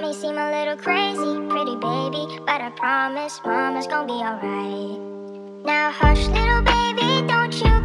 may seem a little crazy, pretty baby, but I promise mama's gonna be alright. Now hush, little baby, don't you